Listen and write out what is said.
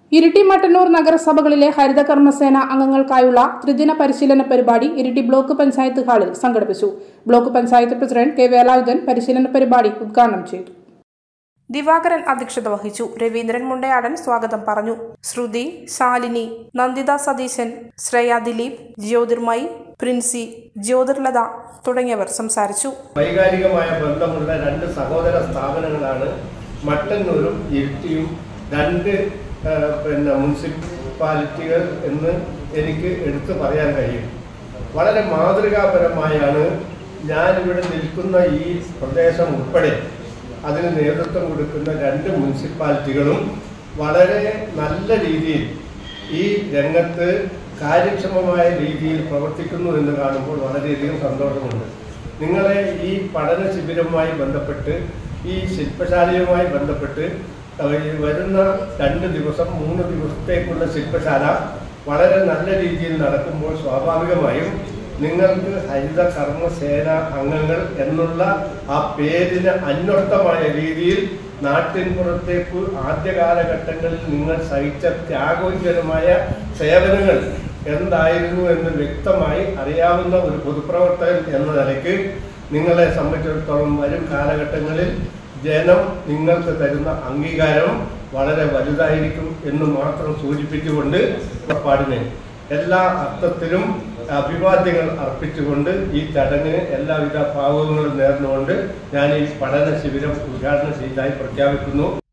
ഇരിട്ടി മട്ടന്നൂർ നഗരസഭകളിലെ ഹരിതകർമ്മസേന അംഗങ്ങൾക്കായുള്ള ത്രിദിന പരിശീലന പരിപാടി ഇരിട്ടി ബ്ലോക്ക് പഞ്ചായത്ത് ഹാളിൽ സംഘടിപ്പിച്ചു. Block panchayat president K Velayudhan പരിശീലന പരിപാടി ഉദ്ഘാടനം ചെയ്തു. ദിവാകരൻ അധ്യക്ഷത വഹിച്ചു. രവീന്ദ്രൻ മുണ്ടയാടൻ സ്വാഗതം പറഞ്ഞു. ശ്രുതി, ശാലിനി, നന്ദിത സതീശൻ, ശ്രേയ ദിലീപ്, ജ്യോതിർമയി, പ്രിൻസി, ജ്യോതിർലത തുടങ്ങിയവർ സംസാരിച്ചു. വൈകാരികമായ ബന്ധമുള്ള രണ്ട് സഹോദര സ്ഥാപനങ്ങളാണ് മട്ടന്നൂരും ഇരിട്ടിയും. രണ്ട് മുനിസിപ്പാലിറ്റികൾ എന്ന് എനിക്ക് എടുത്തു പറയാൻ കഴിയും. വളരെ മാതൃകാപരമായാണ് ഞാനിവിടെ നിൽക്കുന്ന ഈ പ്രദേശം ഉൾപ്പെടെ അതിന് നേതൃത്വം കൊടുക്കുന്ന രണ്ട് മുനിസിപ്പാലിറ്റികളും വളരെ നല്ല രീതിയിൽ ഈ രംഗത്ത് കാര്യക്ഷമമായ രീതിയിൽ പ്രവർത്തിക്കുന്നു എന്ന് കാണുമ്പോൾ വളരെയധികം സന്തോഷമുണ്ട്. നിങ്ങളെ ഈ പഠന ശിബിരവുമായി ബന്ധപ്പെട്ട്, ഈ ശില്പശാലയുമായി ബന്ധപ്പെട്ട് വരുന്ന 2 ദിവസം 3 ദിവസത്തേക്കുള്ള ശില്പശാല വളരെ നല്ല രീതിയിൽ നടക്കുമ്പോൾ സ്വാഭാവികമായും നിങ്ങൾക്ക് ഹരിത കർമ്മസേന അംഗങ്ങൾ എന്നുള്ള ആ പേരിന് അന്വർത്ഥമായ രീതിയിൽ നാട്ടിൻ പുറത്തേക്ക് ആദ്യ കാലഘട്ടങ്ങളിൽ നിങ്ങൾ സഹിച്ച ത്യാഗോജ്വലമായ സേവനങ്ങൾ എന്തായിരുന്നു എന്ന് വ്യക്തമായി അറിയാവുന്ന ഒരു പൊതുപ്രവർത്തകൻ എന്ന നിലയ്ക്ക് നിങ്ങളെ സംബന്ധിച്ചിടത്തോളം വരും കാലഘട്ടങ്ങളിൽ ജനം നിങ്ങൾക്ക് തരുന്ന അംഗീകാരം വളരെ വലുതായിരിക്കും എന്ന് മാത്രം സൂചിപ്പിച്ചുകൊണ്ട് പാടിനെ എല്ലാ അർത്ഥത്തിലും അഭിവാദ്യങ്ങൾ അർപ്പിച്ചുകൊണ്ട് ഈ ചടങ്ങിന് എല്ലാവിധ ഭാവങ്ങളും നേർന്നുകൊണ്ട് ഞാൻ ഈ പഠന ശിബിരം ഉദ്ഘാടനം ചെയ്തതായി പ്രഖ്യാപിക്കുന്നു.